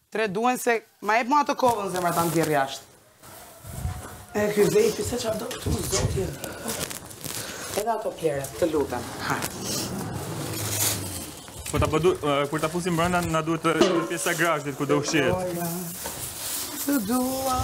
3 duen se... Ma e mua ato kovën zemra ta ndjerë jashtë. E ky vepi, se qa do këtu, zotje. Edhe ato pjere, të lutem. Kur ta fusim brenda, na duhet pjesa grazhtit ku do ushqihet. Të dua...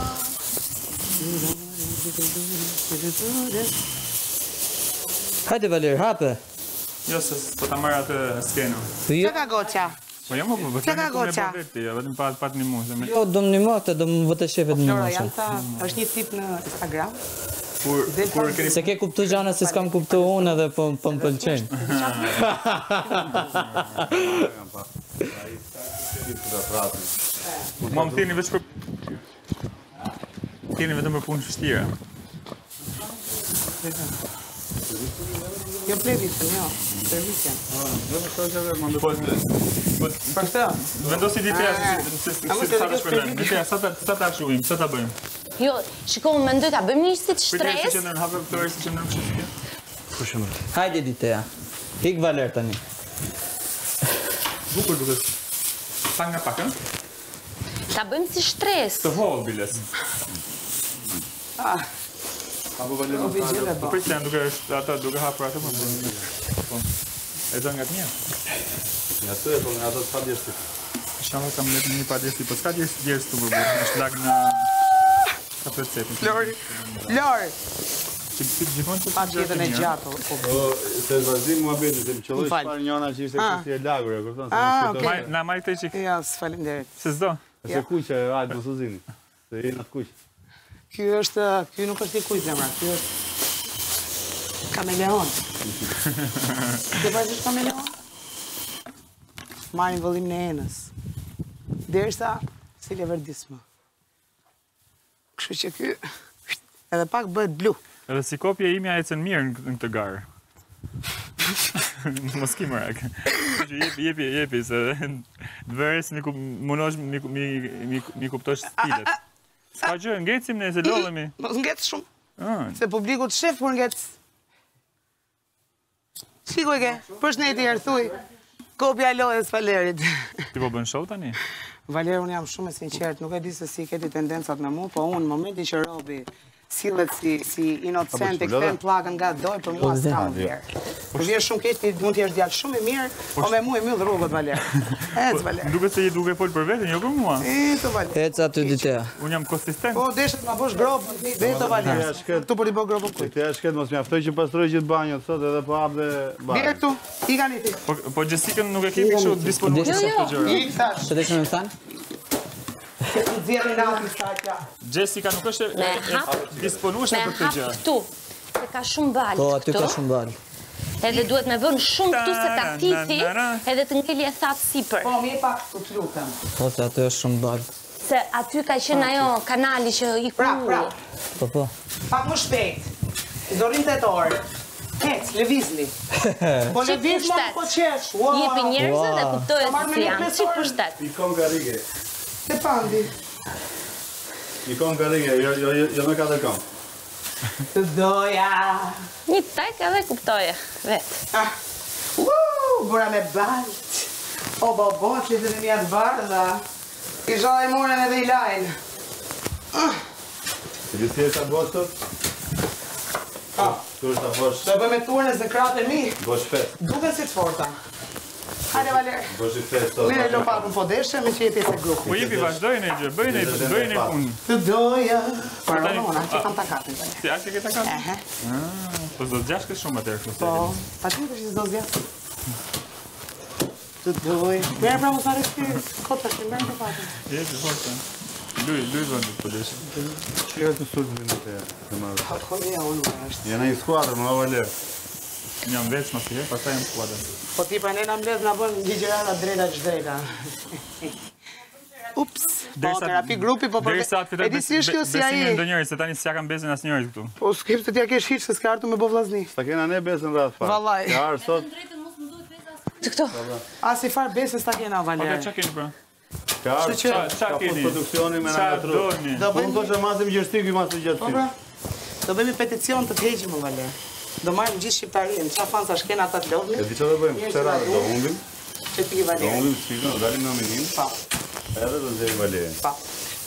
Hajde Valer, hape. Jo, se po ta marr atë skenën. Që ka goqa? Po jam po Që ka goqa? vetëm pa të nimu. Jo, do më nimote, do më vëtë shefet më Flora, nimote. janë ta... është një tip në Instagram? Kur keni Se ke kuptu gjana se s'kam kuptu unë edhe po më pëlqenj. Ma më thini veç për... Thini vetëm për punë vështira. Jo plevitën, jo. Plevitën. Për këtë? Vendosi ditea se sa të shpërndajmë. Ditea, sa ta shuhim, sa ta bëjmë. Jo, shiko, më mendoj ta bëjmë një si të Priteri shtres. si qëndrën, hapë këtore si qëndrën kështë. Hajde Ditea. Hik Valer tani. Bukur duket. Pak nga pak, Ta bëjmë si shtres. të hollë biles. O vigjele Po bo. prit janë duke hapër atë më bërë. E do nga të një. Nga të e, po nga ato s'ka djeshti. Shama kam letë një pa djeshti, po s'ka djeshti të bërë. Është lag në... Ka përcepin. Flori! Flori! Që gjithmonë që Pa tjetën e gjatë. Se vazhdim mua beti, se më qëlloj M'fal. shpar njona që ishte kësi e lagur, e kupton? okej. Na maj këtë qik. Ja, s'falenderit. Se s'do. Se kuqe, ajtë më suzini. Se i në të kuqe. Ky nuk është i kujt zemra, ky është... Kameleon. Ke vazhdish kameleon? Marrin vëllim në enës. Derisa, si leverdismë. Kështu që ky... Edhe pak bëhet blu. Edhe si kopje imja ecën mirë në këtë garë. Mos ki mërak. Jepi, se dëveres munosh mi kuptosh stilet. Ska gjë, ngecim ne, se lodhemi. Mos ngec shumë. Se publiku të shef, por ngec... Shiko e ke, përshëndetje herë thuj. Kopja e lojës Valerit. Ti po bën show tani? Valer, unë jam shumë e sinqert, nuk e di se si keti tendencat me mu, po unë, në momentin që Robi sillet si inocent e kthen pllakën nga doj, për mua s'ka më vlerë. Kur vjen shumë keq, ti mund të jesh djalë shumë i mirë, po me mu e myll rrugët, Valer. Ec, Valer. Duket se je duke fol për veten, jo për mua. Eto, Valer. Ec aty Ditea. Unë jam konsistent. Po, deshet ma bosh grobë, veto, Valer. Këtu për i bo grobën kuj. Te e shket mos mjaftoj që pastroj gjithë banjot sot edhe po hap dhe Bire banjot. këtu, i kanë i ti. Po Jessicën nuk e kemi kështu disponuar sa këto gjëra. I thash, Që të më thanë? të dzjerë në atë stajtja. Jessica nuk është disponuar Me për këtë hap gjë. këtu. Se ka shumë balë Po, aty ka shumë balë. Edhe duhet me vënë shumë këtu se ta tithi, edhe të ngeli e thatë sipër. Po, mi e pak të lutem. Po, se aty është shumë balë. Se aty ka qenë ajo kanali që i Pra, Po, po. pak më shpejt. Zorin të orë. Hec, levizni. Po Qi leviz më pushtet? po qesh. Jepi njerëzve dhe kuptohet Marrë se me si një janë. pesë Si orë. pushtet? I kom garige. Te pandi. I kom garige, jo me katër kom. Të doja. Një tek edhe kuptoje, vetë. Bura me balt. O, bo, që të një atë bardha. I zhalla i moren edhe i lajnë. Ti di si e ta bosh sot? Tu është ta bosh, Do bëjmë turën e zekratë e mi. bosh fet. Duke si të forta. Hajde, Valer. Bosh i fet sot. Lire lo pakën po deshe me që je pjesë e grupit. Po jepi vazhdojnë e gjë, bëjnë e punë. Të doja. Parolona, që kam takatin. Si aq e ke takat? Ehe. Po s'do të gjashkës shumë atërë kështu. Po, pa që që s'do zja. Të doj. Merë pra më thare shpirë. Kota që merë të patën. Jepi, forse. Luj vëndit po deshe. Qërë të sultë minute e marrë. Pa të kodja unë më është. Jena i skuadrë, më Valer. Jam veç më si pastaj jam skuadrën. Po ti pa nena mledh nga bën ligjërata drejta që drejta. Ups. Po, terapi grupi, po për... E di si është kjo si besimin aji. ndonjërit, se tani s'ja kam besin asnjërit këtu. Po s'kem se t'ja kesh hiq se s'ka artu me bo vllazni. Sa kena ne besën rrath fare. Vallaj. Ka arë sot, Të këto. A si far besës ta kena, Oke, Valer. qa keni pra? ka arë, Që- ka qa keni? postproduksioni me Qa nga tru. doni? Do Unë bëjmë... të që masim gjështik, i masim Po gjështik. pra, do bëjmë peticion të të heqim, Valer. Do marrim gjithë shqiptarinë, qa fanë sa shkena ata të lodhmi. E di që do bëjmë, Mirë që se rrë, do vazhdojmë. humbim, Që ti, do Valer. humbim shpikën, do dalim në minim. Pa. Edhe do zhjeri Valerin. Pa.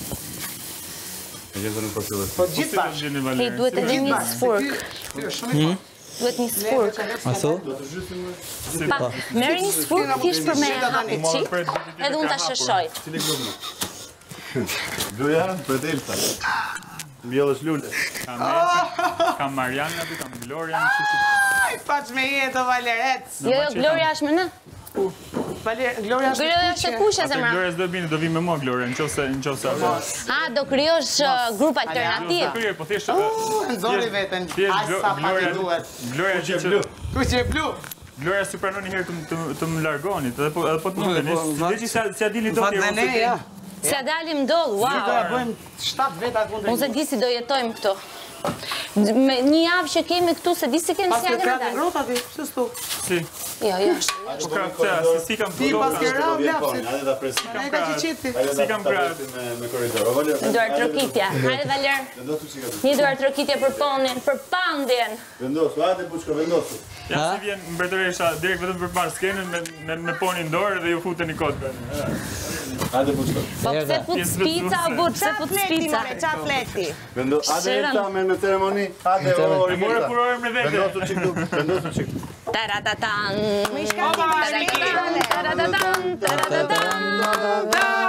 Me gjithë nuk po fillës. Po gjithë bashkë. Gjeni Hej, Valerin. duhet edhe një sfurk. Ky është shumë i fortë. Duhet një sfurk. Aso? Pa, merri një sfurk thjesht për me hapë qik, edhe unë ta shëshoj. Cili grup më? Gruja për Delta. Mbjellësh lule. Kam Messi, kam Mariana, kam Gloria. Aj, paç me jetë o Valeret. Jo, Gloria është me në. Gloria është Gloria është e kuqe, zemra. Gloria s'do bini, do vi me mua Gloria, në qofse Do krijosh grup alternativ. Po thjesht nxori veten. Aj sa pak duhet. Gloria Që blu. Kuqe blu. Gloria si pranon një herë të më largonit, edhe po të mundeni. Si ja dili do Vatë ne, ja. Se dalim doll, Do ja wow. bëjmë 7 veta kundër. Unë se di si do jetojmë këtu. Një javë që kemi këtu, se di si kemi Pas si të agë kratë në ngrota ti, pse s'tu? Si? Jo. Po krapë, si kam Ti pas fotogra. ke rap lapsit. Hajde ta presim. E ka qiqiti. Si kam krapë. Me korridor. O Valer. Duar trokitja. Hajde Valer. Vendosu çika. Një duar trokitje për ponin, për pandjen. Vendosu, hajde buçko, vendosu. Ja si vjen mbretëresha direkt vetëm përpara skenën me ponin dorë dhe ju futeni kod. Hajde buçko. Po pse fut spica, o but, pse fut spica? Qa fleti? Vendosu, hajde ta me ceremoni. Hajde o More Rimora. kurorë me vete. Vendosu çik du. Vendosu çik. Taratatan. Më i shkati me Taratatan, taratatan,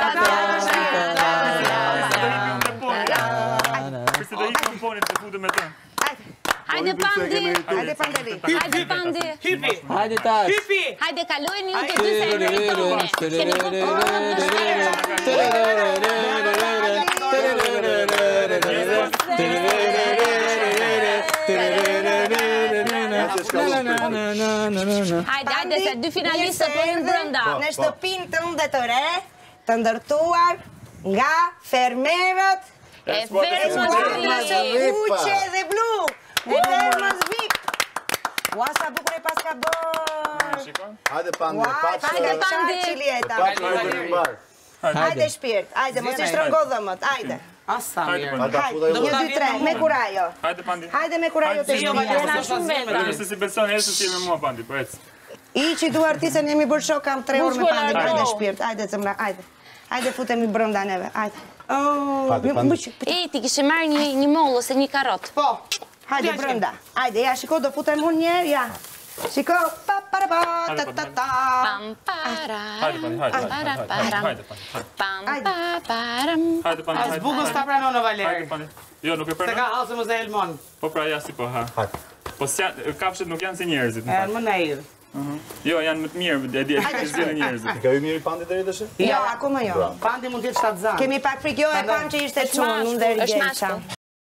Përse do ikëm ponit të futem me të. Hajde pandi. Hajde pandeli. Hajde pandi. Hipi. Hajde tash! Hipi. Hajde kalojnë ju të dy se e meritoni. Keni kuptuar në shkërë. Hajde, se dy finalistët po në brënda. Në shtëpinë tënde të re, të ndërtuar nga fermerët E fermës e kuqe dhe blu. E fermës VIP. Ua, sa bukur e pas ka bërë. Hajde pande, Ua, hajde pandi. Cilieta. Hajde mbar. Hajde shpirt, hajde, mos i shtrëngo dhëmët, hajde. Asa mirë. Hajde futa ju. 1, 2, 3, me kurajo. Hajde pandi. Hajde me kurajo të Jo, shpia. Valera shumë veta. Nëse si beson ecë si me mua pandi, po ec. I që duar ti se njemi bërë shok, kam 3 orë me Bushko, pandi, largo. hajde shpirt, hajde zëmra, hajde. Hajde futemi brënda neve, hajde. Hajde pande. E, ti kishe marrë një mollë ose një karot. Po. Hajde brënda, hajde, ja, shiko, do futem unë njerë, ja. Shiko, pa, para, pa, ta, ta, ta. Pam, para. Hajde pandi, hajde. Hajde pandi. Pam, pa, param. Hajde pandi. As bukës ta pranon në Hajde Valeri. pandi. Jo, nuk e Se ka pranon. halse mos e Elmon. Po pra ja si po ha. Po kafshët nuk janë si njerëzit. E më nair. Jo, janë më të mirë, e di e njerëzit. Ka ju mirë pandi deri tash? Jo, akoma jo. Pandi mund të jetë 7 zanë. Kemi pak frikë, jo, e kam që ishte çunë, unë deri Është gjelqa. mashkull.